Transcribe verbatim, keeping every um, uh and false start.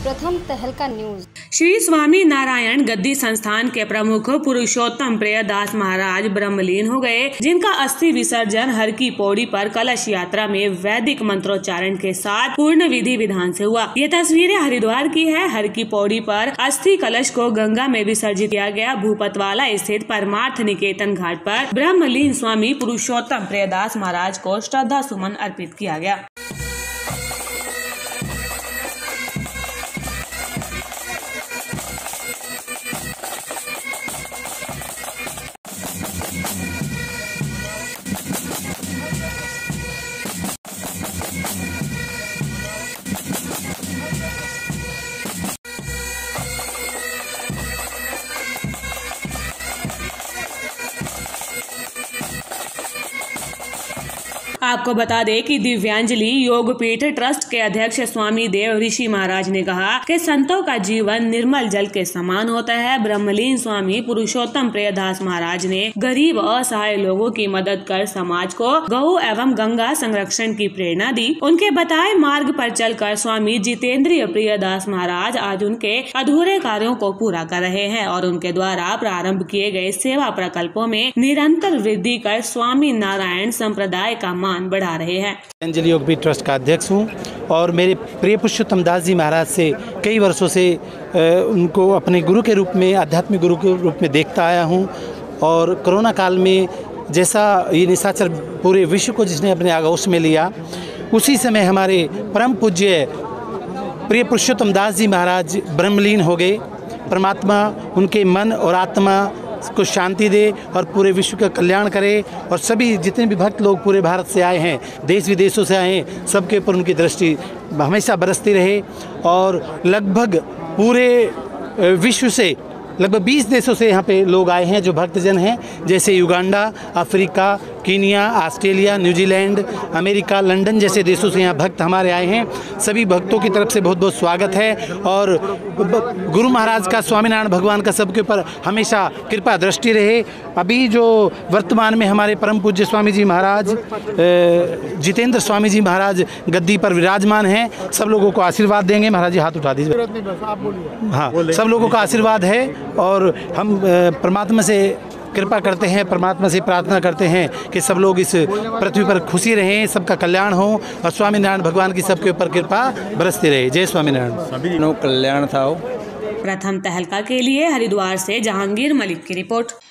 प्रथम तहलका न्यूज। श्री स्वामी नारायण गद्दी संस्थान के प्रमुख पुरुषोत्तम प्रियदास महाराज ब्रह्मलीन हो गए, जिनका अस्थि विसर्जन हर की पौड़ी पर कलश यात्रा में वैदिक मंत्रोच्चारण के साथ पूर्ण विधि विधान से हुआ। ये तस्वीरें हरिद्वार की है। हर की पौड़ी पर अस्थि कलश को गंगा में विसर्जित किया गया। भूपतवाला स्थित परमार्थ निकेतन घाट पर ब्रह्मलीन स्वामी पुरुषोत्तम प्रियदास महाराज को श्रद्धा सुमन अर्पित किया गया। आपको बता दें कि दिव्यांजलि योगपीठ ट्रस्ट के अध्यक्ष स्वामी देव ऋषि महाराज ने कहा कि संतों का जीवन निर्मल जल के समान होता है। ब्रह्मलीन स्वामी पुरुषोत्तम प्रियदास महाराज ने गरीब असहाय लोगों की मदद कर समाज को गौ एवं गंगा संरक्षण की प्रेरणा दी। उनके बताए मार्ग पर चलकर स्वामी जितेंद्रिय प्रियदास महाराज आज उनके अधूरे कार्यों को पूरा कर रहे हैं और उनके द्वारा प्रारंभ किए गए सेवा प्रकल्पों में निरंतर वृद्धि कर स्वामी नारायण संप्रदाय का मान बढ़ा रहे हैं। दिव्यांजलि योगपीठ ट्रस्ट का अध्यक्ष हूँ और मेरे प्रिय पुरुषोत्तम दास जी महाराज से कई वर्षों से उनको अपने गुरु के रूप में, आध्यात्मिक गुरु के रूप में देखता आया हूँ। और कोरोना काल में जैसा ये निशाचर पूरे विश्व को जिसने अपने आगोश में लिया, उसी समय हमारे परम पूज्य प्रिय पुरुषोत्तम दास जी महाराज ब्रह्मलीन हो गए। परमात्मा उनके मन और आत्मा को शांति दे और पूरे विश्व का कल्याण करे। और सभी जितने भी भक्त लोग पूरे भारत से आए हैं, देश विदेशों से आए हैं, सबके ऊपर उनकी दृष्टि हमेशा बरसती रहे। और लगभग पूरे विश्व से लगभग बीस देशों से यहाँ पे लोग आए हैं जो भक्तजन हैं, जैसे Uganda, Africa, Kenya, Australia, New Zealand, America, London जैसे देशों से यहाँ भक्त हमारे आए हैं। सभी भक्तों की तरफ से बहुत बहुत स्वागत है। और गुरु महाराज का, स्वामीनारायण भगवान का सबके ऊपर हमेशा कृपा दृष्टि रहे। अभी जो वर्तमान में हमारे परम पूज्य स्वामी जी महाराज जितेंद्र स्वामी जी महाराज गद्दी पर विराजमान हैं, सब लोगों को आशीर्वाद देंगे। महाराज जी हाथ उठा दीजिए। हाँ, सब लोगों का आशीर्वाद है और हम परमात्मा से कृपा करते हैं, परमात्मा से प्रार्थना करते हैं कि सब लोग इस पृथ्वी पर खुशी रहें, सबका कल्याण हो और स्वामीनारायण भगवान की सबके ऊपर कृपा बरसती रहे। जय स्वामीनारायण। सभी लोग कल्याण था। प्रथम तहलका के लिए हरिद्वार से जहांगीर मलिक की रिपोर्ट।